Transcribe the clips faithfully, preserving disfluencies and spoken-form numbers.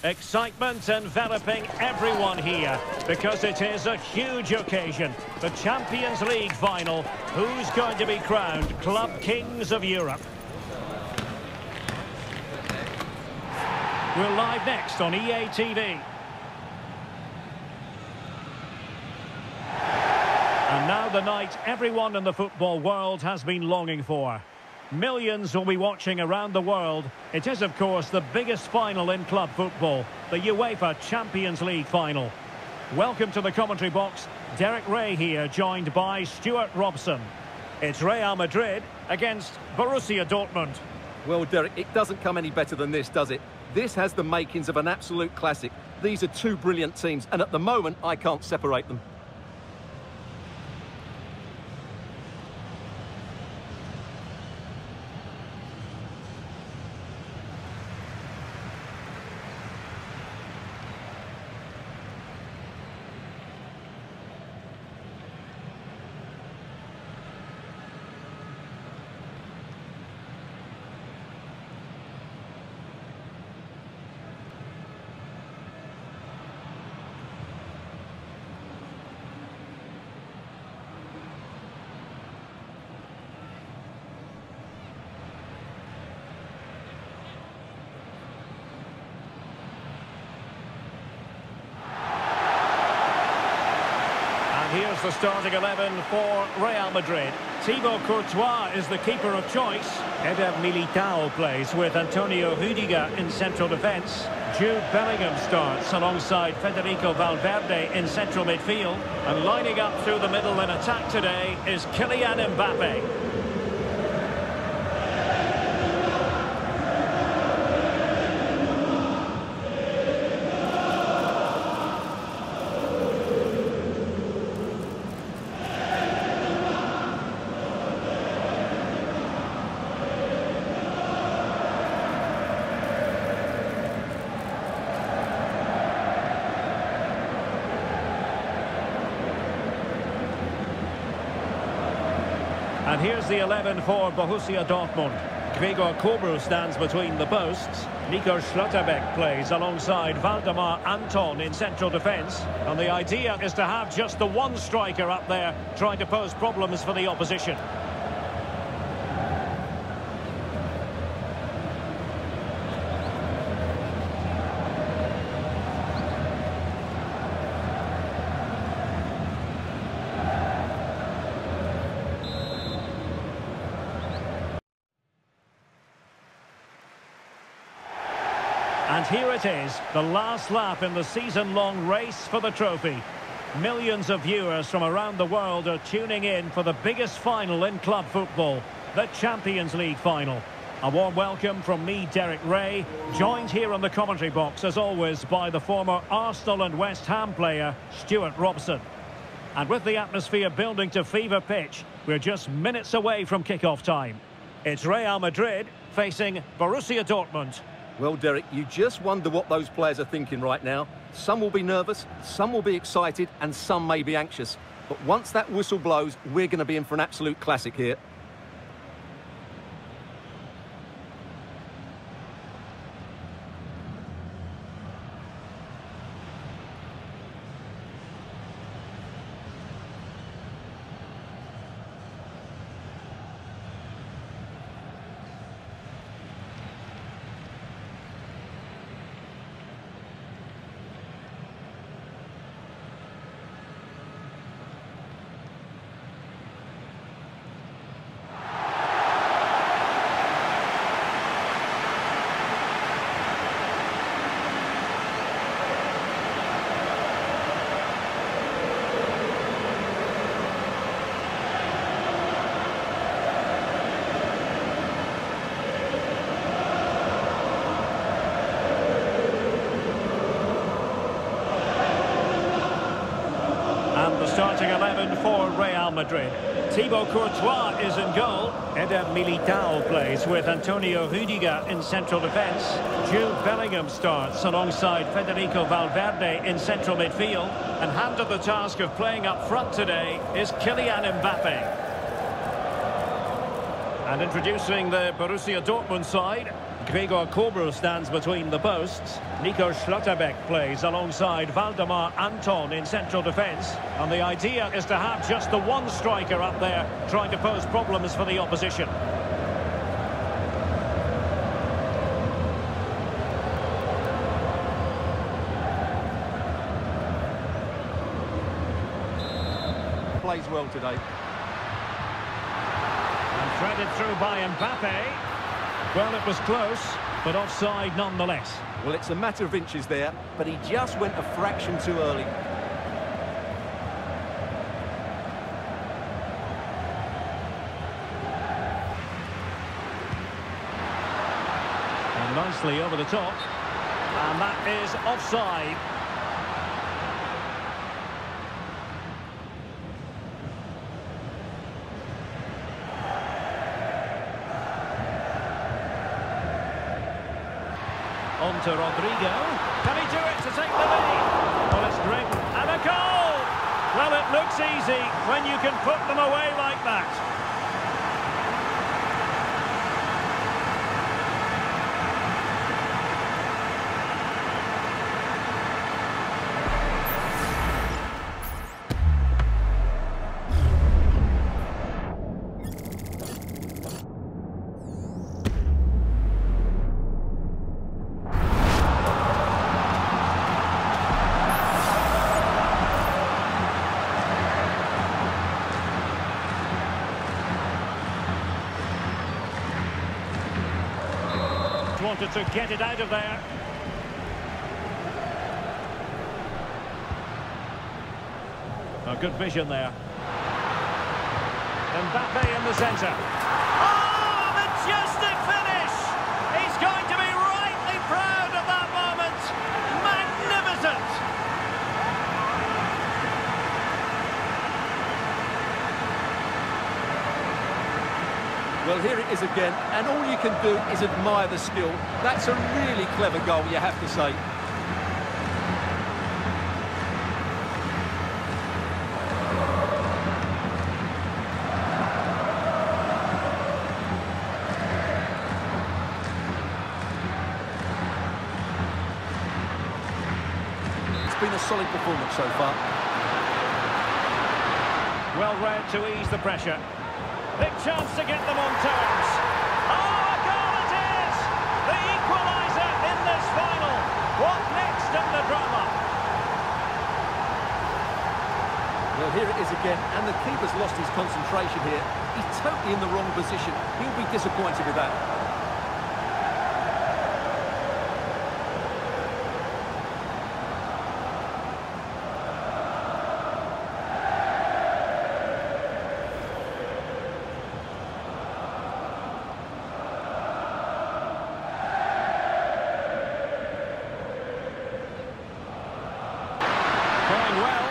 Excitement enveloping everyone here because it is a huge occasion. The Champions League final. Who's going to be crowned Club Kings of Europe? We're live next on E A T V. And now the night everyone in the football world has been longing for. Millions will be watching around the world. It is, of course, the biggest final in club football, the UEFA Champions League final. Welcome to the commentary box. Derek Ray here, joined by Stuart Robson. It's Real Madrid against Borussia Dortmund. Well, Derek, it doesn't come any better than this, does it? This has the makings of an absolute classic. These are two brilliant teams, and at the moment, I can't separate them. Here's the starting eleven for Real Madrid. Thibaut Courtois is the keeper of choice. Eder Militao plays with Antonio Rüdiger in central defence. Jude Bellingham starts alongside Federico Valverde in central midfield. And lining up through the middle in attack today is Kylian Mbappe. And here's the eleven for Borussia Dortmund. Gregor Kobel stands between the posts. Nico Schlotterbeck plays alongside Valdemar Anton in central defence. And the idea is to have just the one striker up there trying to pose problems for the opposition. And here it is, the last lap in the season-long race for the trophy. Millions of viewers from around the world are tuning in for the biggest final in club football, the Champions League final. A warm welcome from me, Derek Ray, joined here on the commentary box, as always, by the former Arsenal and West Ham player, Stuart Robson. And with the atmosphere building to fever pitch, we're just minutes away from kick-off time. It's Real Madrid facing Borussia Dortmund. Well, Derek, you just wonder what those players are thinking right now. Some will be nervous, some will be excited, and some may be anxious. But once that whistle blows, we're going to be in for an absolute classic here. Starting eleven for Real Madrid. Thibaut Courtois is in goal. Eder Militao plays with Antonio Rüdiger in central defence. Jude Bellingham starts alongside Federico Valverde in central midfield. And handed the task of playing up front today is Kylian Mbappe. And introducing the Borussia Dortmund side, Gregor Kobel stands between the posts. Nico Schlotterbeck plays alongside Valdemar Anton in central defence. And the idea is to have just the one striker up there trying to pose problems for the opposition. Plays well today. And threaded through by Mbappe. Well, it was close, but offside nonetheless. Well, it's a matter of inches there, but he just went a fraction too early. And nicely over the top. And that is offside. On to Rodrigo. Can he do it to take the lead? Well, it's great. And a goal! Well, it looks easy when you can put them away like that. Wanted to get it out of there. A good vision there. Mbappe in the centre. Oh, majestic finish! He's going to be rightly proud of that moment. Magnificent! Well, here it is again, and all you can do is admire the skill. That's a really clever goal, you have to say. It's been a solid performance so far. Well read to ease the pressure. Big chance to get them on terms. Oh, a goal it is! The equaliser in this final. What next in the drama? Well, here it is again, and the keeper's lost his concentration here. He's totally in the wrong position. He'll be disappointed with that. Well.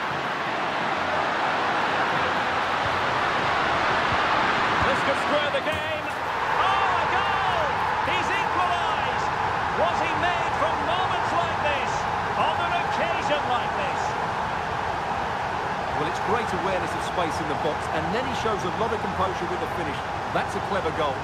This could square the game. Oh, a goal! He's equalised. Was he made from moments like this? On an occasion like this? Well, it's great awareness of space in the box, and then he shows a lot of composure with the finish. That's a clever goal.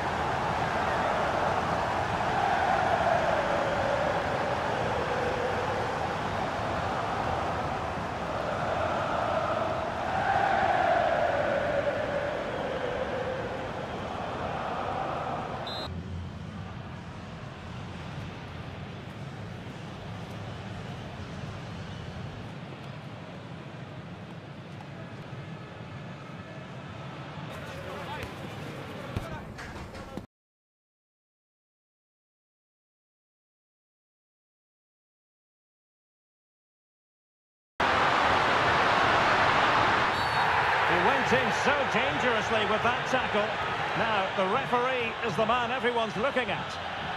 Went in so dangerously with that tackle. Now, the referee is the man everyone's looking at.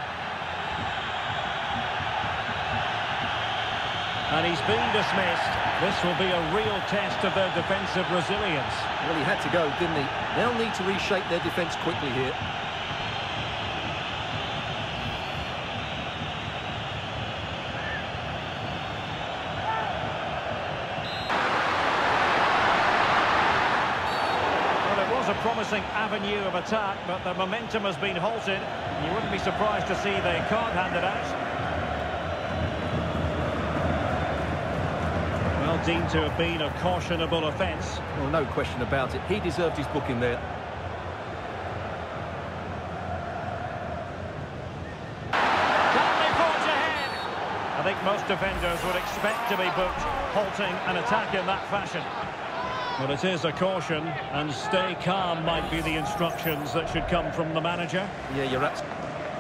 And he's been dismissed. This will be a real test of their defensive resilience. Well, he had to go, didn't he? They'll need to reshape their defence quickly here. A promising avenue of attack, but the momentum has been halted. You wouldn't be surprised to see the card handed out. Well, deemed to have been a cautionable offence. Well, no question about it. He deserved his booking there. I think most defenders would expect to be booked, halting an attack in that fashion. But it is a caution, and stay calm might be the instructions that should come from the manager. Yeah, you're absolutely...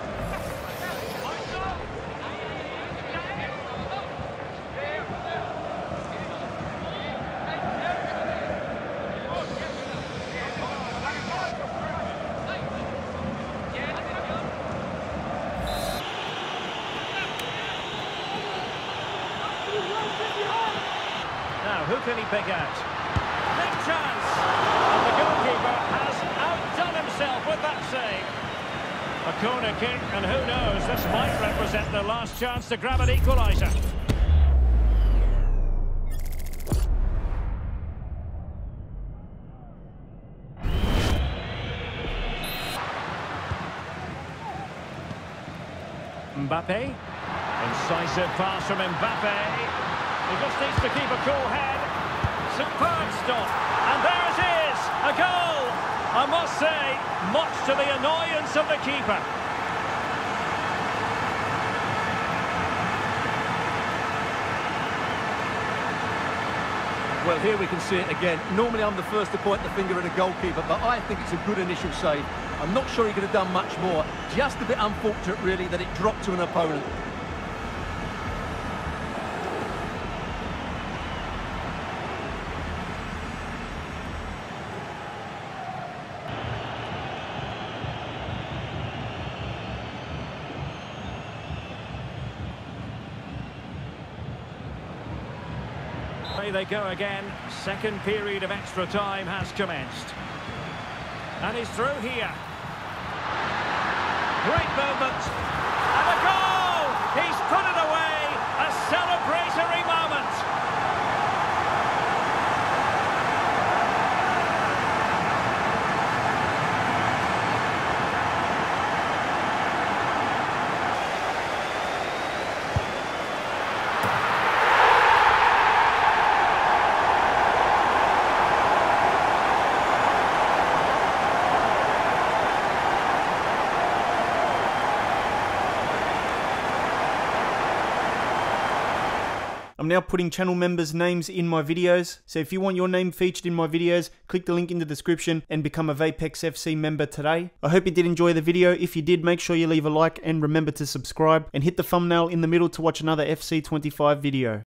Now, who can he pick out? Big chance! And the goalkeeper has outdone himself with that save. A corner kick, and who knows, this might represent their last chance to grab an equaliser. Mbappe. Incisive pass from Mbappe. He just needs to keep a cool head. Superb stop. And there it is, a goal. I must say, much to the annoyance of the keeper. Well, here we can see it again. Normally I'm the first to point the finger at a goalkeeper, but I think it's a good initial save. I'm not sure he could have done much more. Just a bit unfortunate, really, that it dropped to an opponent. Away they go again. Second period of extra time has commenced. And he's through here. Great movement. And a goal! He's put it away. A celebratory moment. I'm now putting channel members' names in my videos, so if you want your name featured in my videos, click the link in the description and become a Vapex F C member today. I hope you did enjoy the video. If you did, make sure you leave a like and remember to subscribe and hit the thumbnail in the middle to watch another F C twenty-five video.